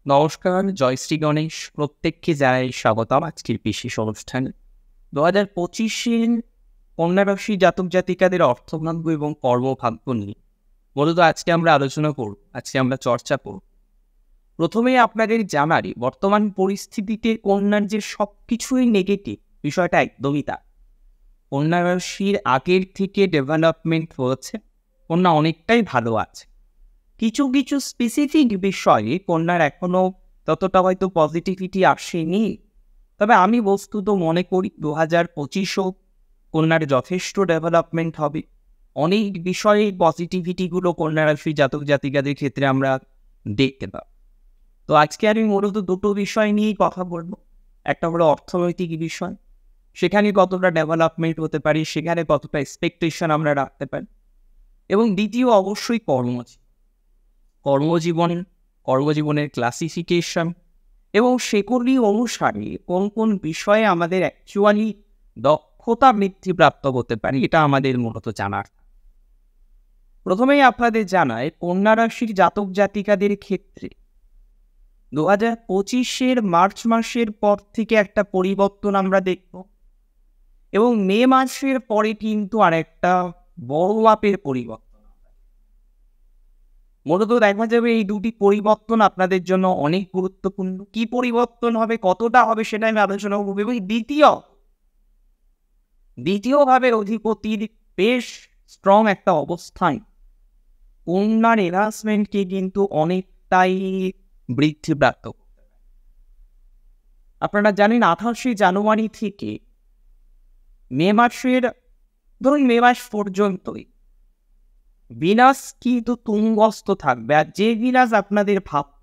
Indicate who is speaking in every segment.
Speaker 1: নমস্কার, জয়শ্রী গণেশ। প্রত্যেককে জানাই স্বাগতম আজকের বিশেষ অনুষ্ঠানে। 2025-এর কন্যা রাশি জাতক জাতিকাদের অর্থভাগ্য এবং কর্মভাগ্য নিয়ে মূলত আজকে আমরা আলোচনা করব, আজকে আমরা চর্চা করব। প্রথমেই আপনাদের জানারি বর্তমান পরিস্থিতিতে কন্যার যে সবকিছুই নেগেটিভ, বিষয়টা একদমই তা। কন্যা রাশির আগের থেকে ডেভেলপমেন্ট হয়েছে, কন্যা অনেকটাই ভালো আছে। কিছু কিছু স্পেসিফিক বিষয়ে কন্যার এখনো ততটা হয়তো পজিটিভিটি আসেনি, তবে আমি বস্তুত মনে করি 2025-ও কন্যার যথেষ্ট ডেভেলপমেন্ট হবে। অনেক বিষয়ে পজিটিভিটিগুলো কন্যা রাশি জাতক জাতিকাদের ক্ষেত্রে আমরা দেখতে পাব। তো আজকে আমি মূলত দুটো বিষয় নিয়েই কথা বলবো। একটা হলো অর্থনৈতিক বিষয়, সেখানে কতটা ডেভেলপমেন্ট হতে পারি, সেখানে কতটা এক্সপেকটেশন আমরা রাখতে পারি, এবং দ্বিতীয় অবশ্যই কর্মজীবনের ক্লাসিফিকেশন এবং সেগুলি অনুসারে কোন কোন বিষয়ে আমাদের অ্যাকচুয়ালি দক্ষতা বৃদ্ধিপ্রাপ্ত হতে পারে, এটা আমাদের মূলত জানার। প্রথমেই আপনাদের জানায় কন্যা রাশির জাতক জাতিকাদের ক্ষেত্রে 2025-এর মার্চ মাসের পর থেকে একটা পরিবর্তন আমরা দেখব, এবং মে মাসের পরে কিন্তু আরেকটা বড় মাপের পরিবর্তন। মূলত দেখা যাবে এই দুটি পরিবর্তন আপনাদের জন্য অনেক গুরুত্বপূর্ণ। কি পরিবর্তন হবে, কতটা হবে, সেটা আমি আলোচনা করব। এবং দ্বিতীয়ভাবে অধিপতির বেশ স্ট্রং একটা অবস্থান কন্যার এনহান্সমেন্টকে কিন্তু অনেকটাই বৃদ্ধিপ্রাপ্ত করতে পারে। আপনারা জানেন 28শে জানুয়ারি থেকে মে মাস পর্যন্তই ভিনাস কিন্তু তুঙ্গস্থ থাকবে। আর যে ভিনাস আপনাদের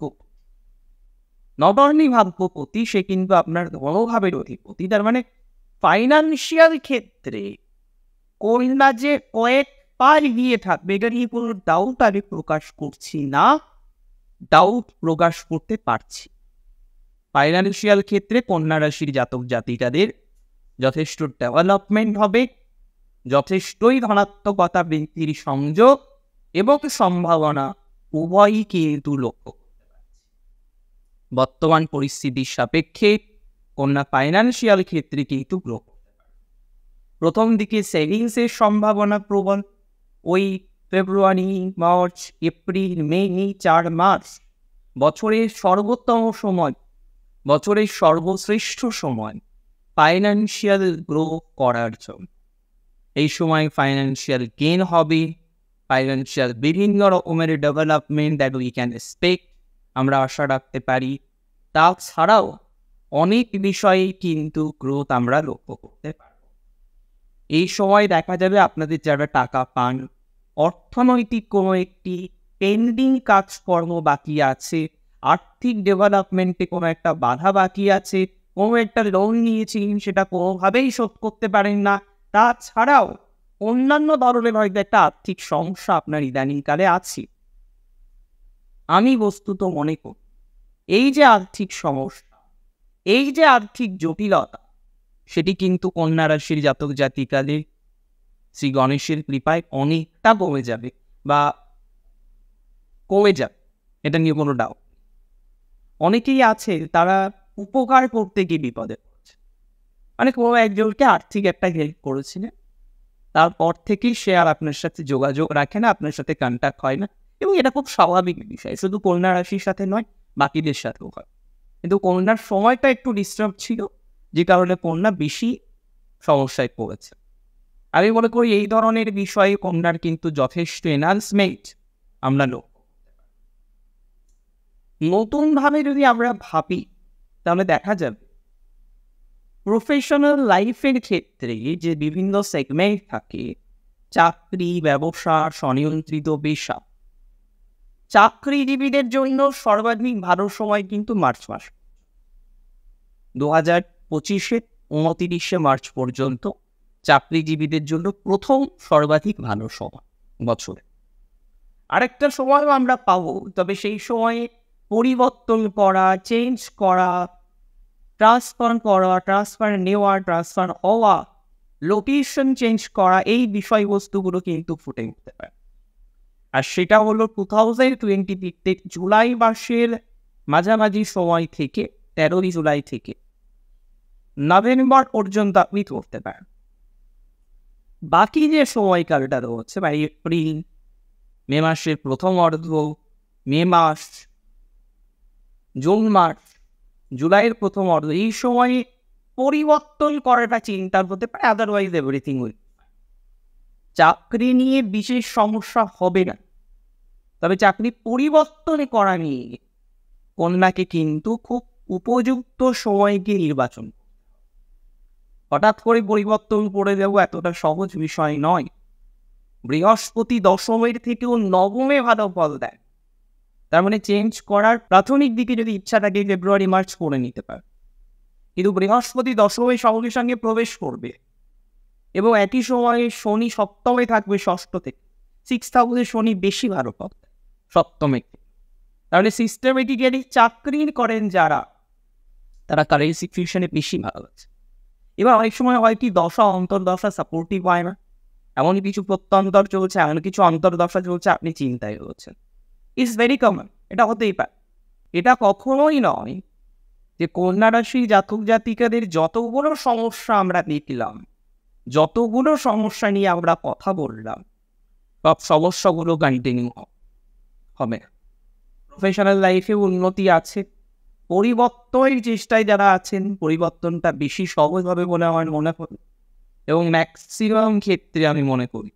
Speaker 1: নট অনলি ভাগ্যপতি, সে কিন্তু আপনার ধনভাবের অধিপতি। তার মানে ফাইন্যান্সিয়াল ক্ষেত্রে কন্যা যে কয়েক পার গিয়ে থাকবে, এটা নিয়ে কোনো ডাউট আমি প্রকাশ করছি না, ডাউট প্রকাশ করতে পারছি। ফাইন্যান্সিয়াল ক্ষেত্রে কন্যা রাশির জাতক জাতিকাদের যথেষ্ট ডেভেলপমেন্ট হবে, যথেষ্টই ধনাত্মকতা বৃদ্ধির সংযোগ এবং সম্ভাবনা উভয়ই কিন্তু লক্ষ্য করতে পারছি। বর্তমান পরিস্থিতির সাপেক্ষে কন্যা ফাইন্যান্সিয়াল ক্ষেত্রে কিন্তু গ্রো করতে পারে। প্রথম দিকে সেভিংসের সম্ভাবনা প্রবল। ওই ফেব্রুয়ারি, মার্চ, এপ্রিল, মে, 4 মাস বছরের সর্বোত্তম সময়, বছরের সর্বশ্রেষ্ঠ সময় ফাইন্যান্সিয়াল গ্রো করার জন্য। এই সময় ফাইন্যান্সিয়াল গেইন হবে, ফাইন্যান্সিয়াল বিভিন্ন রকমের development that we can expect আমরা আশা রাখতে পারি। তাছাড়াও অনেক বিষয়ে কিন্তু গ্রোথ আমরা লক্ষ্য করতে পারব। এই সময় দেখা যাবে আপনাদের যারা টাকা পান, অর্থনৈতিক কোনো একটি পেন্ডিং কাজকর্ম বাকি আছে, আর্থিক ডেভেলপমেন্টে কোনো একটা বাধা বাকি আছে, কোনো একটা লোন নিয়েছিলেন সেটা কোনোভাবেই শোধ করতে পারেন না, তাছাড়াও অন্যান্য ধরনের হয়তো একটা আর্থিক সমস্যা আপনার ইদানিংকালে আছে। আমি বস্তুত মনে করি এই যে আর্থিক সমস্যা, এই যে আর্থিক জটিলতা, সেটি কিন্তু কন্যা রাশির জাতক জাতিকাদের শ্রী গণেশের কৃপায় অনেকটা কমে যাবে, এটা নিয়ে কোনো ডাউট। অনেকেই আছে তারা উপকার করতে গিয়ে বিপদে পড়ছে, মানে কোনো একজনকে আর্থিক একটা হেল্প করেছিলেন, তারপর থেকেই সে আর আপনার সাথে যোগাযোগ রাখে না, আপনার সাথে কন্ট্যাক্ট হয় না। এবং এটা খুব স্বাভাবিক বিষয়, শুধু কন্যা রাশির সাথে নয়, বাকিদের সাথেও হয়। কিন্তু কন্যার সময়টা একটু ডিস্টার্ব ছিল, যে কারণে কন্যা বেশি সমস্যায় পড়েছে। আমি মনে করি এই ধরনের বিষয়ে কন্যার কিন্তু যথেষ্ট এনহান্সমেন্ট আমরা লক্ষ্য করতে পারি। নতুনভাবে যদি আমরা ভাবি তাহলে দেখা যাবে প্রফেশনাল লাইফের ক্ষেত্রে যে বিভিন্ন সেগমেন্ট থাকে, চাকরি, ব্যবসা, স্বনিয়ন্ত্রিত পেশা, চাকরিজীবীদের জন্য সর্বাধিক ভালো সময় কিন্তু মার্চ মাস। 2025-এর 29শে মার্চ পর্যন্ত চাকরিজীবীদের জন্য প্রথম সর্বাধিক ভালো সময় বছরে। আরেকটা সময়ও আমরা পাবো, তবে সেই সময়ে পরিবর্তন করা, চেঞ্জ করা, ট্রান্সফার নেওয়া, ট্রান্সফার হওয়া, লোকেশন চেঞ্জ করা, এই বিষয়বস্তুগুলো কিন্তু ফুটে উঠতে পারে। আর সেটা হলো 2023 জুলাই মাসের মাঝামাঝি সময় থেকে 13 জুলাই থেকে নভেম্বর পর্যন্ত আপনি ধরতে পারেন। বাকি যে সময়কালটা রয়েছে বা এপ্রিল, মে মাসের প্রথম অর্ধ, মে মাস, জুন মাস, জুলাইয়ের প্রথম অর্ধ, এই সময়ে পরিবর্তন করাটা চিন্তার হতে পারে। Otherwise everything will. চাকরি নিয়ে বিশেষ সমস্যা হবে না, তবে চাকরি পরিবর্তন করা নিয়ে কন্যাকে কিন্তু খুব উপযুক্ত সময়কে নির্বাচন। হঠাৎ করে পরিবর্তন করে দেবো এতটা সহজ বিষয় নয়। বৃহস্পতি দশমের থেকেও নবমে ভালো ফল দেয়। তার মানে চেঞ্জ করার প্রাথমিক দিকে যদি ইচ্ছা থাকে ফেব্রুয়ারি মার্চ করে নিতে পারে, কিন্তু বৃহস্পতি দশমের সঙ্গে সঙ্গে প্রবেশ করবে এবং একই সময়ে শনি সপ্তমে থাকবে, ষষ্ঠ থেকে। 6th হাউসে শনি বেশি ভালো ফল দেয় সপ্তমে। তাহলে সিস্টেমেটিক্যালি চাকরি করেন যারা, তারা কারেন্ট সিচুয়েশনে বেশি ভালো আছে। এবার অনেক সময় হয় কি, দশা অন্তর্দশা সাপোর্টিভ হয় না, এমন কিছু প্রত্যন্তর চলছে, এমন কিছু অন্তর্দশা চলছে, আপনি চিন্তায় রয়েছেন। ইটস ভেরি কমন, এটা হতেই পারে। এটা কখনোই নয় যে কন্যা রাশি জাতক জাতিকাদের যতগুলো সমস্যা আমরা দেখলাম, যতগুলো সমস্যা নিয়ে আমরা কথা বললাম, সব সমস্যাগুলো কন্টিনিউ হবে। প্রফেশনাল লাইফে উন্নতি আছে, পরিবর্তনের চেষ্টায় যারা আছেন পরিবর্তনটা বেশি সহজ হবে বলে আমার মনে হয়, এবং ম্যাক্সিমাম ক্ষেত্রে আমি মনে করি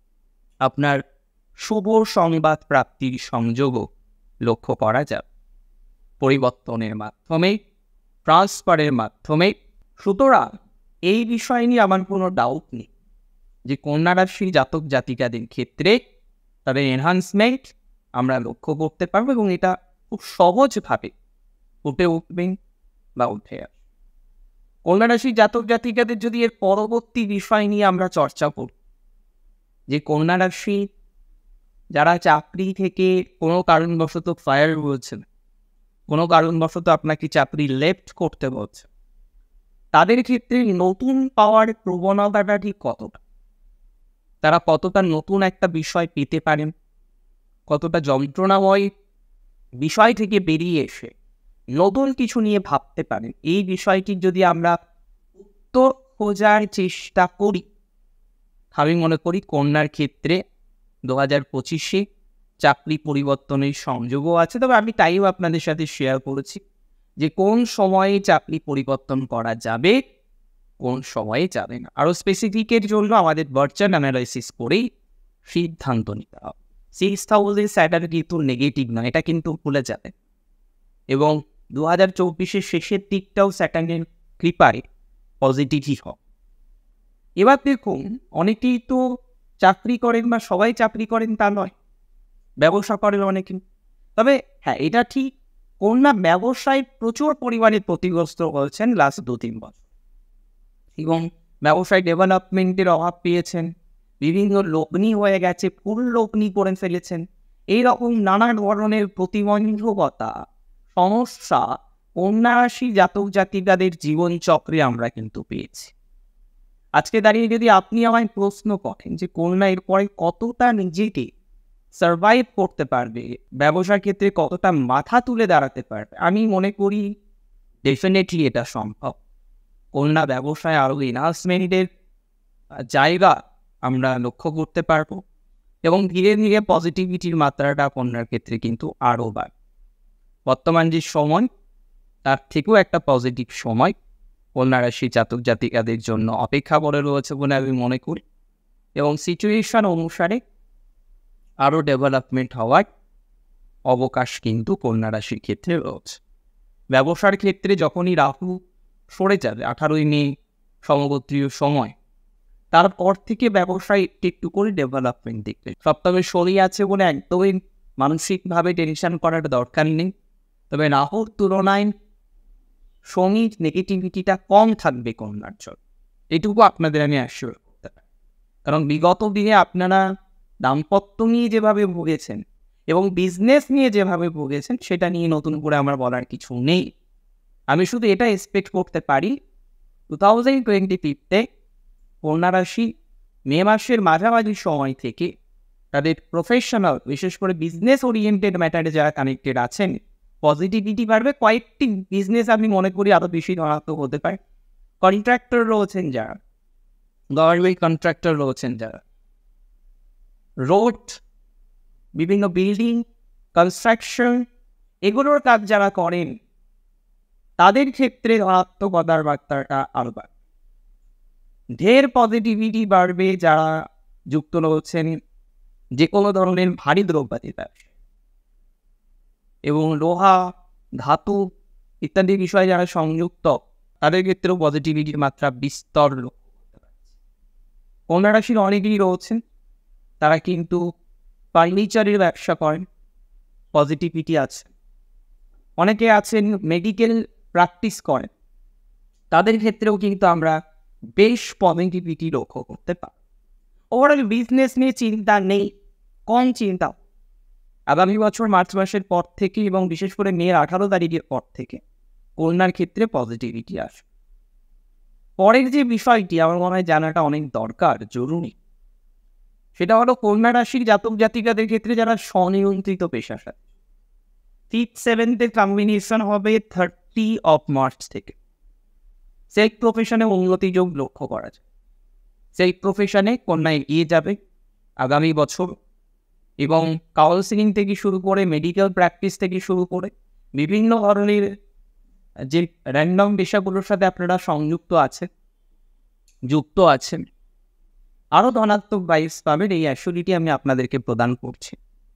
Speaker 1: আপনার শুভ সংবাদ প্রাপ্তির সংযোগও লক্ষ্য করা যাবে পরিবর্তনের মাধ্যমে, ট্রান্সফারের মাধ্যমে। সুতরাং এই বিষয় নিয়ে আমার কোনো ডাউট নেই যে কন্যা রাশি জাতক জাতিকাদের ক্ষেত্রে তাদের এনহান্সমেন্ট আমরা লক্ষ্য করতে পারবো, এবং এটা খুব সহজভাবে ফুটে উঠবেন বা উঠে আসবে। কন্যা রাশি জাতক জাতিকাদের যদি এর পরবর্তী বিষয় নিয়ে আমরা চর্চা করি, যে কন্যা রাশি যারা চাকরি থেকে কোনো কারণবশত ফায়ার হয়েছেন, কোনো কারণবশত আপনাকে চাকরি লেফট করতে হচ্ছে, তাদের ক্ষেত্রে নতুন পাওয়ার প্রবণতাটা ঠিক কতটা, তারা কতটা নতুন একটা বিষয় পেতে পারেন, কতটা যন্ত্রণাময় বিষয় থেকে বেরিয়ে এসে নতুন কিছু নিয়ে ভাবতে পারেন, এই বিষয়টি যদি আমরা উত্তর খোঁজার চেষ্টা করি, আমি মনে করি কন্যার ক্ষেত্রে 2025-এ চাকরি পরিবর্তনের সংযোগও আছে। তবে আমি তাইও আপনাদের সাথে শেয়ার করেছি যে কোন সময়ে চাকরি পরিবর্তন করা যাবে, কোন সময়ে যাবে না। আরও স্পেসিফিকের জন্য আমাদের ভার্চুয়াল অ্যানালাইসিস করেই সিদ্ধান্ত নিতে হবে। 6th হাউসের স্যাটার্ন কিন্তু নেগেটিভ নয়, এটা কিন্তু ভুলে যাবে। এবং 2024-এর শেষের দিকটাও স্যাটার্নের কৃপায় পজিটিভই হবে। এবার দেখুন, অনেকেই তো চাকরি করেন বা সবাই চাকরি করেন তা নয়, ব্যবসা করেন অনেকে। তবে হ্যাঁ, এটা ঠিক, কন্যা ব্যবসায় প্রচুর পরিমাণে ক্ষতিগ্রস্ত হয়েছেন লাস্ট 2-3 বছর, এবং ব্যবসায় ডেভেলপমেন্টের অভাব পেয়েছেন, বিভিন্ন লগ্নি হয়ে গেছে, ফুল লগ্নি করে ফেলেছেন। এইরকম নানা ধরনের প্রতিবন্ধকতা, সমস্যা কন্যা রাশি জাতক জাতিকাদের জীবনচক্রে আমরা কিন্তু পেয়েছি। আজকে দাঁড়িয়ে যদি আপনি আমায় প্রশ্ন করেন যে কন্যা এরপরে কতটা নিজেকে সার্ভাইভ করতে পারবে, ব্যবসার ক্ষেত্রে কতটা মাথা তুলে দাঁড়াতে পারবে, আমি মনে করি ডেফিনেটলি এটা সম্ভব। কন্যা ব্যবসায় আরও এনহান্সমেন্টের জায়গা আমরা লক্ষ্য করতে পারবো, এবং ধীরে ধীরে পজিটিভিটির মাত্রাটা কন্যার ক্ষেত্রে কিন্তু আরও বাড়ে। বর্তমান যে সময়, তার থেকেও একটা পজিটিভ সময় কন্যা রাশি জাতক জাতিকাদের জন্য অপেক্ষা করে রয়েছে বলে আমি মনে করি, এবং সিচুয়েশন অনুসারে আরও ডেভেলপমেন্ট হওয়ার অবকাশ কিন্তু কন্যা রাশির ক্ষেত্রে রয়েছে। ব্যবসার ক্ষেত্রে যখনই রাহু সরে যাবে 18ই মে সমগোত্রীয় সময়, তারপর থেকে ব্যবসায় একটু একটু করে ডেভেলপমেন্ট দেখবে। সপ্তমে শনি আছে বলে একদমই মানসিকভাবে টেনশন করার দরকার নেই, তবে রাহুর তুলনায় শনির নেগেটিভিটিটা কম থাকবে কন্যার জন্য, এটুকু আপনাদের আমি অ্যাসিওর করতে পারি। কারণ বিগত দিনে আপনারা দাম্পত্য নিয়ে যেভাবে ভুগেছেন এবং বিজনেস নিয়ে যেভাবে ভুগেছেন, সেটা নিয়ে নতুন করে আমার বলার কিছু নেই। আমি শুধু এটা এক্সপেক্ট করতে পারি 2025-তে কন্যা রাশি মে মাসের মাঝামাঝি সময় থেকে তাদের প্রফেশনাল, বিশেষ করে বিজনেস ওরিয়েন্টেড ম্যাটারে যারা কানেক্টেড আছেন, পজিটিভিটি বাড়বে। কয়েকটি বিজনেস আমি মনে করি আরো বেশি ধনাত্মক হতে পারে। কন্ট্রাক্টর রয়েছেন যারা, গভর্নমেন্ট কন্ট্রাক্টর রয়েছেন যারা, রোড, বিভিন্ন বিল্ডিং, কনস্ট্রাকশন এগুলোর কাজ যারা করেন, তাদের ক্ষেত্রে ধনাত্মকতার বার্তাটা আরো বাড়বে। ঢের পজিটিভিটি বাড়বে যারা যুক্ত রয়েছেন যে কোনো ধরনের ভারী দ্রব্যাদি ব্যবসা এবং লোহা, ধাতু ইত্যাদি বিষয়ে যারা সংযুক্ত, তাদের ক্ষেত্রেও পজিটিভিটির মাত্রা বিস্তর লক্ষ্য করতে পারছে। কন্যা রাশির অনেকেই রয়েছেন তারা কিন্তু ফার্নিচারের ব্যবসা করেন, পজিটিভিটি আছে। অনেকে আছেন মেডিকেল প্র্যাকটিস করেন, তাদের ক্ষেত্রেও কিন্তু আমরা বেশ পজিটিভিটি লক্ষ্য করতে পারি। ওভারঅল বিজনেস নিয়ে চিন্তা নেই, কম চিন্তা। আগামী বছর মার্চ মাসের পর থেকে এবং বিশেষ করে মে 18 তারিখের পর থেকে কন্যার ক্ষেত্রে পজিটিভিটি আসে। পরের যে বিষয়টি আমার মনে হয় জানাটা অনেক দরকার, জরুরি, সেটা হলো কন্যা রাশির জাতক জাতিকাদের ক্ষেত্রে যারা স্বনিয়ন্ত্রিত পেশার সাথে 5th-7th কম্বিনেশন হবে 30 মার্চ থেকে। সেই প্রফেশনে উন্নতি যোগ লক্ষ্য করা যায়। সেই প্রফেশনে কন্যা এগিয়ে যাবে আগামী বছর এবং কাউন্সিলিং থেকে শুরু করে মেডিকেল প্র্যাকটিস থেকে শুরু করে বিভিন্ন ধরনের যে র্যান্ডম পেশাগুলোর সাথে আপনারা যুক্ত আছেন, আরও ধনাত্মক ভাইবস পাবেন। এই অ্যাসিউরিটি আমি আপনাদেরকে প্রদান করছি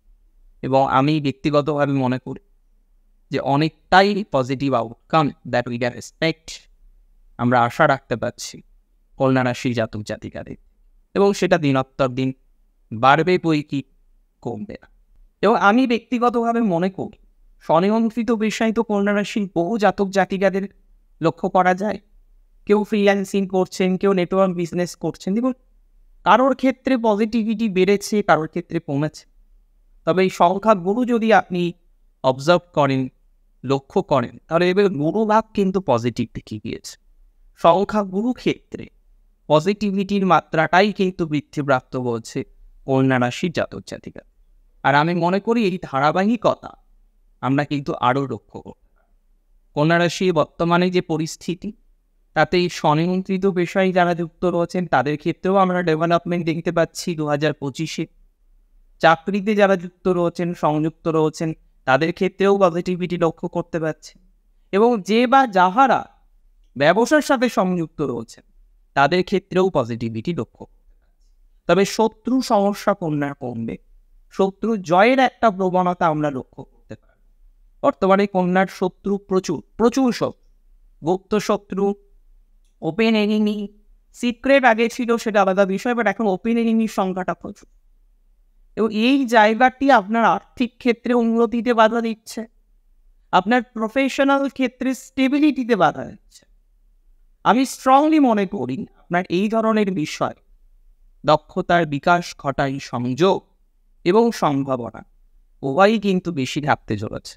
Speaker 1: এবং আমি ব্যক্তিগতভাবে মনে করি যে অনেকটাই positive outcome that we can expect আমরা আশা রাখতে পারছি কন্যা রাশির জাতক জাতিকাদের, এবং সেটা দিনোত্তর দিন বাড়বে বই কি কমবে না। এবং আমি ব্যক্তিগতভাবে মনে করি স্বনিয়ন্ত্রিত পেশায় তো কন্যা রাশির বহু জাতক জাতিকাদের লক্ষ্য করা যায়। কেউ ফ্রিল্যান্সিং করছেন, কেউ নেটওয়ার্ক বিজনেস করছেন। দেখুন, কারোর ক্ষেত্রে পজিটিভিটি বেড়েছে, কারোর ক্ষেত্রে কমেছে। তবে এই সংখ্যাগুলো যদি আপনি অবজার্ভ করেন, লক্ষ্য করেন, তাহলে এবার গুরুভাগ কিন্তু পজিটিভ দিকে গিয়েছে। সংখ্যাগুলো ক্ষেত্রে পজিটিভিটির মাত্রাটাই কিন্তু বৃদ্ধিপ্রাপ্ত বলছে কন্যা রাশির জাতক জাতিকা। আর আমি মনে করি এই ধারাবাহিকতা আমরা কিন্তু আরও লক্ষ্য করতে পারি। কন্যা রাশির বর্তমানে যে পরিস্থিতি, তাতে এই স্বনিয়ন্ত্রিত পেশায় যারা যুক্ত রয়েছেন তাদের ক্ষেত্রেও আমরা ডেভেলপমেন্ট দেখতে পাচ্ছি 2025-এ। চাকরিতে যারা যুক্ত রয়েছেন, সংযুক্ত রয়েছেন, তাদের ক্ষেত্রেও পজিটিভিটি লক্ষ্য করতে পারছি। এবং যে বা যাহারা ব্যবসার সাথে সংযুক্ত রয়েছেন তাদের ক্ষেত্রেও পজিটিভিটি লক্ষ্য করতে পারছি। তবে শত্রু সমস্যা কন্যার কমবে, শত্রু জয়ের একটা প্রবণতা আমরা লক্ষ্য করতে পারি। বর্তমানে কন্যার শত্রু প্রচুর শত্রু, গুপ্ত শত্রু, ওপেন এনিমি, সিক্রেট আগে ছিল সেটা আলাদা বিষয়, বাট এখন ওপেন এনিমির সংখ্যাটা প্রচুর। এবং এই জায়গাটি আপনার আর্থিক ক্ষেত্রে উন্নতিতে বাধা দিচ্ছে, আপনার প্রফেশনাল ক্ষেত্রে স্টেবিলিটিতে বাধা দিচ্ছে। আমি স্ট্রংলি মনে করি আপনার এই ধরনের বিষয় দক্ষতার বিকাশ ঘটায় সংযোগ এবং সম্ভাবনা উভয়ই কিন্তু বেশি থাকতে চলেছে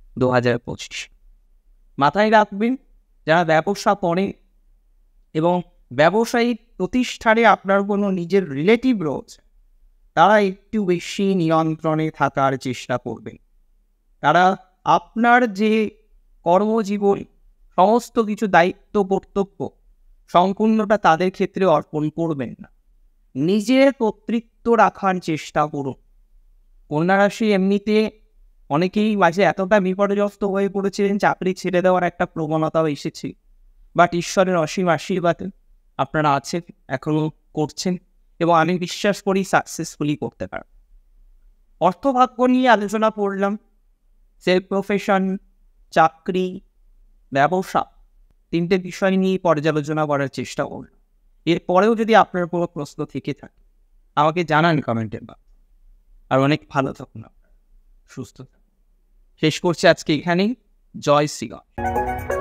Speaker 1: 2025। মাথায় রাখবেন, যারা ব্যবসা করেন এবং ব্যবসায়িক প্রতিষ্ঠানে আপনার কোনো নিজের রিলেটিভ রয়েছে, তারা একটু বেশি নিয়ন্ত্রণে থাকার চেষ্টা করবে। তারা আপনার যে কর্মজীবন সমস্ত কিছু দায়িত্ব কর্তব্য সম্পূর্ণটা তাদের ক্ষেত্রে অর্পণ করবেন না, নিজের কর্তৃত্ব রাখার চেষ্টা করুন। কন্যা রাশি এমনিতে অনেকেই মাঝে এতটা বিপর্যস্ত হয়ে পড়েছিলেন, চাকরি ছেড়ে দেওয়ার একটা প্রবণতাও এসেছে, বাট ঈশ্বরের অসীম আশীর্বাদে আপনারা আছেন, এখনও করছেন এবং আমি বিশ্বাস করি সাকসেসফুলি করতে পারেন। অর্থভাগ্য নিয়ে আলোচনা করলাম, সেলফ প্রফেশন, চাকরি, ব্যবসা, তিনটে বিষয় নিয়ে পর্যালোচনা করার চেষ্টা করলাম। এরপরেও যদি আপনার কোনো প্রশ্ন থেকে থাকে আমাকে জানান কমেন্টের বা। আর অনেক ভালো থাকুন, আপনারা সুস্থ থাকুন। শেষ করছি আজকে এখানেই। জয় শ্রীরাম।